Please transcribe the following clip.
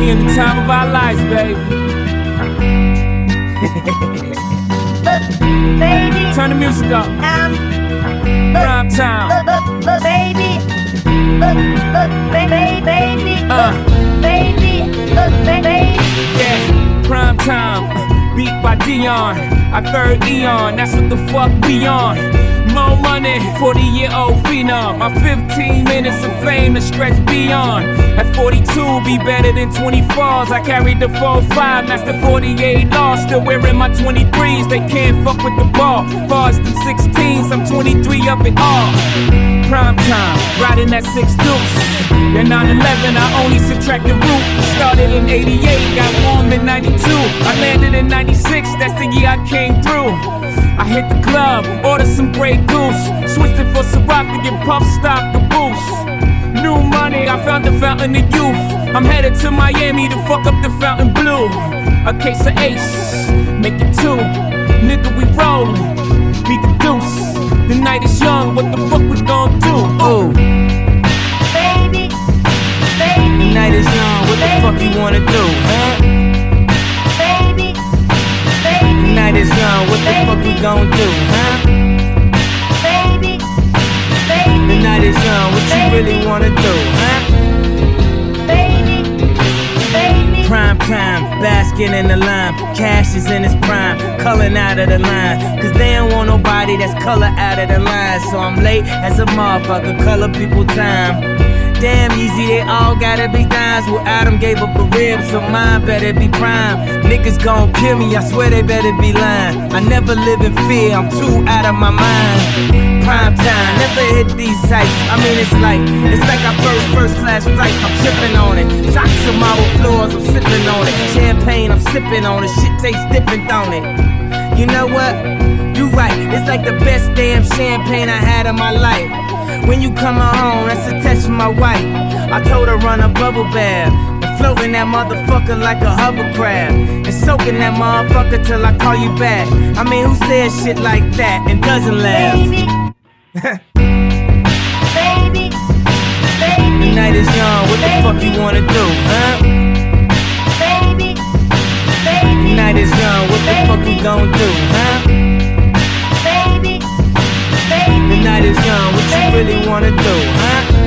in the time of our lives, baby. Baby, Turn the music up. Prime time. Baby, Yeah, prime time. Beat by Dion. I third Eon. That's what the fuck we on. More money, 40-year-old phenom. My 15 minutes of fame to stretch beyond. At 42, be better than 24s. I carried the 4-5, that's the 48 law. Still wearing my 23s, they can't fuck with the ball. Far as them 16s, I'm 23 of it all. Prime time, riding that 6 deuce. Then 9/11, I only subtract the roof. Started in 88, got warm in 92. I landed in 96, that's the year I came through. I hit the club, ordered some Grey Goose. Switched it for Ciroc to get puff stock to boost. New money, I found the fountain of youth. I'm headed to Miami to fuck up the fountain blue. A case of Ace, make it 2. Nigga, we rollin', we the deuce. The night is young, what the fuck we gon' do? Ooh. baby, The night is young, what the fuck you wanna do, huh? baby, The night is young, what the fuck we gon' do, huh? baby, The night is young, what you really wanna do, huh? baby, Prime time, basking in the lime. Cash is in its prime, coloring out of the line. Cause they don't want nobody that's color out of the line. So I'm late as a motherfucker, color people time. Damn easy, they all gotta be dimes. Well, Adam gave up a rib, so mine better be prime. Niggas gon' kill me, I swear they better be lying. I never live in fear, I'm too out of my mind. Prime time, never hit these sights. I mean, it's like our first class flight. I'm tripping on it. Socks on marble floors, I'm sipping on it. Champagne, I'm sipping on it. Shit tastes different, don't it? You know what? You right. It's like the best damn champagne I had in my life. When you come home, that's a test from my wife. I told her run a bubble bath and floating that motherfucker like a hovercraft and soaking that motherfucker till I call you back. I mean, who says shit like that and doesn't laugh? baby, The night is young, what the fuck you wanna do, huh? baby, The night is young, what the fuck we gon' do, huh? baby, The night is young, what you really wanna do, huh?